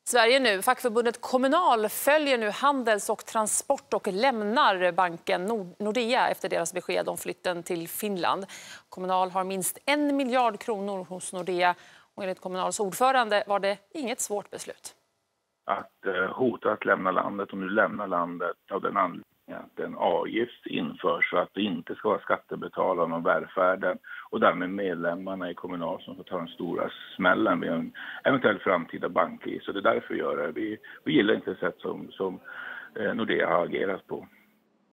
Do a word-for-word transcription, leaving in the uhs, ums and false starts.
Sverige nu. Fackförbundet Kommunal följer nu Handels och Transport och lämnar banken Nordea efter deras besked om flytten till Finland. Kommunal har minst en miljard kronor hos Nordea och enligt Kommunals ordförande var det inget svårt beslut. Att eh, hota att lämna landet, om du lämnar landet av den anledningen att en avgift införs så att det inte ska vara skattebetalarna och välfärden och därmed medlemmarna i Kommunal som får ta den stora smällen vid en eventuell framtida bankkris. Så det är därför vi gör det. Vi, vi gillar inte det sätt som, som eh, Nordea har agerat på.